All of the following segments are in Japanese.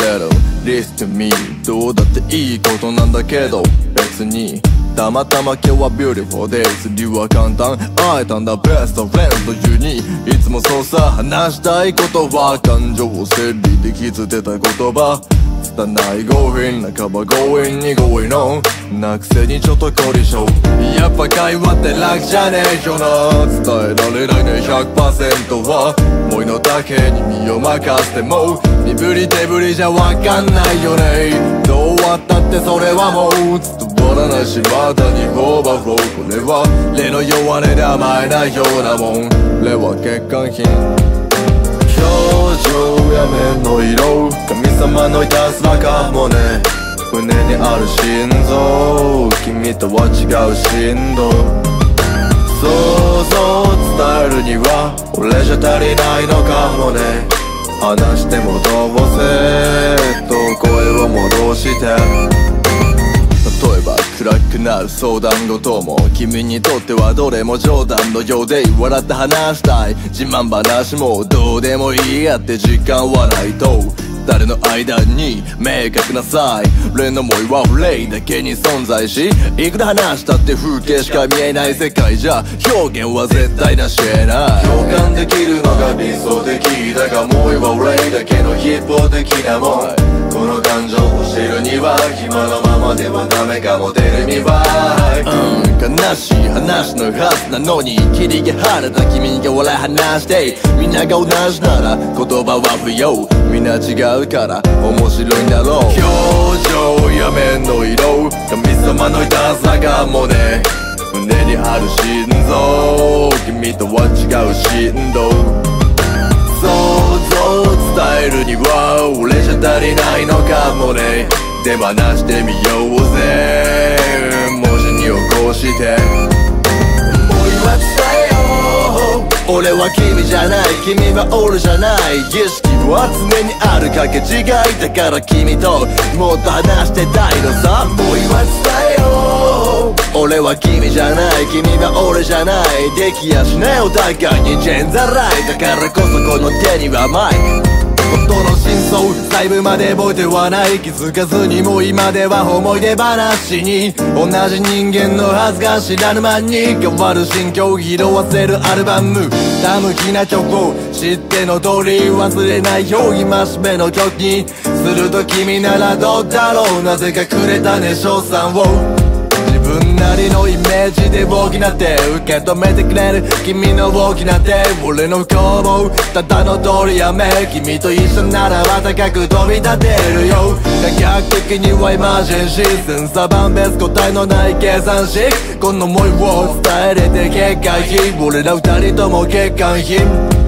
little listen to me どうだっていいことなんだけど別にたまたま今日は beautiful days 理由は簡単会えたんだ best of friends というにいつもそうさ話したいことは感情を整理できず出た言葉拙い強引半ば強引に強引のなくせにちょっと凝り性やっぱ会話って楽じゃねえよな伝えられないね 100% は思いの丈に身を任せても身振り手振りじゃわかんないよねどうあったってそれはもう伝わらないしまたにオーバーフローこれは例の弱音で甘えないようなもん例は欠陥品表情や目の色神様のいたずらかもね胸にある心臓君とは違う振動想像伝えるには俺じゃ足りないのかもね話してもどうせと声を戻して例えば暗くなる相談事も君にとってはどれも冗談のようで笑って話したい自慢話もどうでもいいやって時間はないと誰の間に明確なさい例の思いは例だけに存在しいくら話したって風景しか見えない世界じゃ表現は絶対なし得ない共感できるのが理想的だが思いは例だけの一方的なもんこの感情を知るには今のままではダメかも出るには悲しい話のはずなのに霧が晴れた君が笑い話してみんなが同じなら言葉は不要みんな違うから面白いんだろう表情や目の色神様のいたずらかもね胸にある心臓君とは違う振動想像伝えるには俺じゃ足りないのかもね手放してみようぜ文字に起こして思いは伝えよう俺は君じゃない君は俺じゃない意識は常にあるかけ違いだから君ともっと話してたいのさ思いは伝えよう俺は君じゃない君は俺じゃないできやしないお互いにチェンザライだからこそこの手にはマイク本当の真相細部まで覚えてはない気づかずにも今では思い出話に同じ人間のはずが知らぬ間に変わる心境を拾わせるアルバムたむきな曲を知っての通り忘れないよう戒めの曲にすると君ならどうだろうなぜかくれたね賞賛を自分なりのイメージで大きなって受け止めてくれる君の大きな手俺の不幸もただの通りやめ君と一緒ならば高く飛び立てるよ科学的にはエマージェンシー千差万別答えのない計算式この想いを伝えれて欠陥品俺ら二人とも欠陥品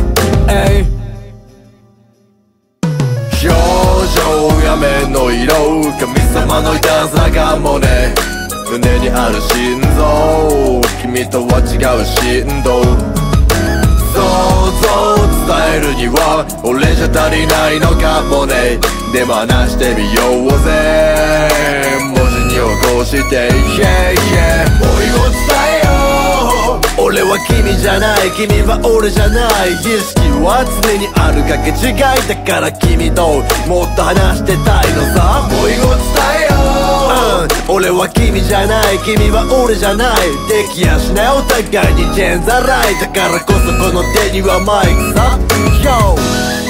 表情や目の色神様のいたずらかもね胸にある心臓君とは違う振動想像伝えるには俺じゃ足りないのかもねでも話してみようぜ文字に起こして思いを伝えよう俺は君じゃない君は俺じゃない意識は常にあるかけ違いだから君ともっと話してたいのさ思いを伝えよう俺は君じゃない君は俺じゃないできやしないお互いにチェンザライだからこそこの手にはマイクさ Yo